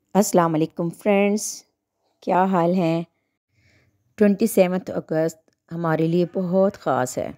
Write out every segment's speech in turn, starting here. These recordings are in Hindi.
अस्सलाम वालेकुम फ्रेंड्स, क्या हाल हैं। 27 अगस्त हमारे लिए बहुत ख़ास है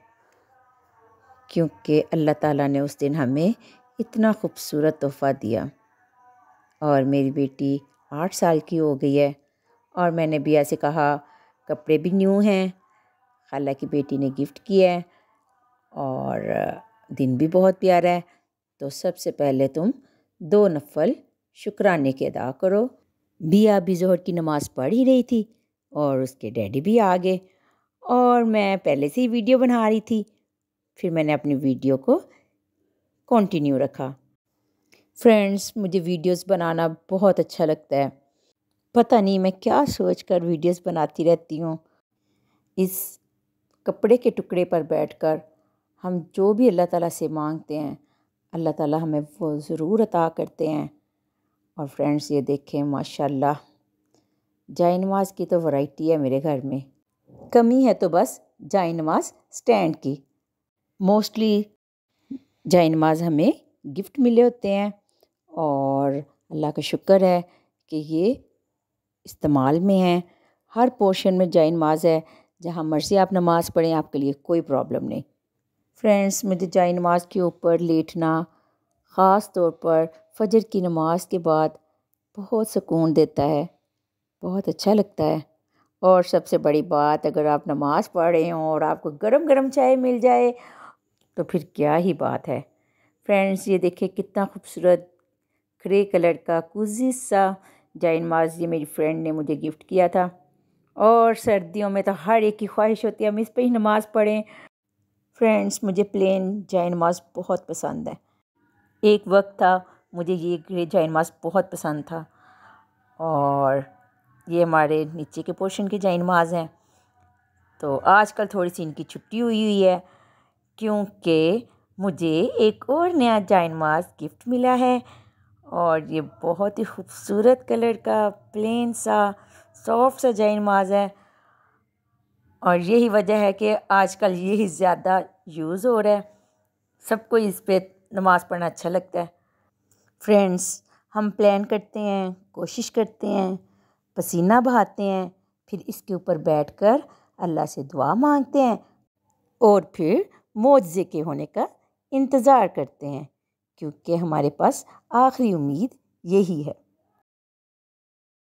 क्योंकि अल्लाह ताला ने उस दिन हमें इतना खूबसूरत तोहफ़ा दिया और मेरी बेटी 8 साल की हो गई है। और मैंने भी ऐसे कहा, कपड़े भी न्यू हैं, खाला की बेटी ने गिफ्ट किया है और दिन भी बहुत प्यारा है। तो सबसे पहले तुम 2 नफ़ल शुक्राने के अदा करो। बिया भी ज़ोहर की नमाज़ पढ़ ही रही थी और उसके डैडी भी आ गए और मैं पहले से ही वीडियो बना रही थी। फिर मैंने अपनी वीडियो को कंटिन्यू रखा। फ्रेंड्स, मुझे वीडियोस बनाना बहुत अच्छा लगता है। पता नहीं मैं क्या सोचकर वीडियोस बनाती रहती हूँ। इस कपड़े के टुकड़े पर बैठकर हम जो भी अल्लाह ताला से मांगते हैं, अल्लाह ताला हमें वो ज़रूर अता करते हैं। और फ्रेंड्स, ये देखें माशाल्लाह, जाए नमाज की तो वैरायटी है मेरे घर में। कमी है तो बस जाए नमाज स्टैंड की। मोस्टली जाए नमाज हमें गिफ्ट मिले होते हैं और अल्लाह का शुक्र है कि ये इस्तेमाल में है। हर पोर्शन में जाए नमाज है, जहाँ मर्ज़ी आप नमाज़ पढ़ें, आपके लिए कोई प्रॉब्लम नहीं। फ्रेंड्स, मुझे जाए नमाज के ऊपर लेटना ख़ास तौर पर फजर की नमाज के बाद बहुत सुकून देता है, बहुत अच्छा लगता है। और सबसे बड़ी बात, अगर आप नमाज़ पढ़ रहे हों और आपको गरम गरम चाय मिल जाए तो फिर क्या ही बात है। फ्रेंड्स, ये देखिए कितना खूबसूरत ग्रे कलर का कुजी सा जाए नमाज ये मेरी फ्रेंड ने मुझे गिफ्ट किया था। और सर्दियों में तो हर एक की ख्वाहिश होती है हम इस पर ही नमाज़ पढ़ें। फ्रेंड्स, मुझे प्लेन जाए नमाज बहुत पसंद है। एक वक्त था मुझे ये ग्रे जाए नमाज बहुत पसंद था और ये हमारे नीचे के पोर्शन की जाए नमाज हैं। तो आजकल थोड़ी सी इनकी छुट्टी हुई हुई है क्योंकि मुझे एक और नया जाए नमाज गिफ्ट मिला है और ये बहुत ही खूबसूरत कलर का प्लेन सा सॉफ्ट सा जाए नमाज है। और यही वजह है कि आजकल यही ज़्यादा यूज़ हो रहा है, सबको इस पे नमाज़ पढ़ना अच्छा लगता है। फ्रेंड्स, हम प्लान करते हैं, कोशिश करते हैं, पसीना बहाते हैं, फिर इसके ऊपर बैठकर अल्लाह से दुआ मांगते हैं और फिर मौजज़े के होने का इंतज़ार करते हैं क्योंकि हमारे पास आखिरी उम्मीद यही है।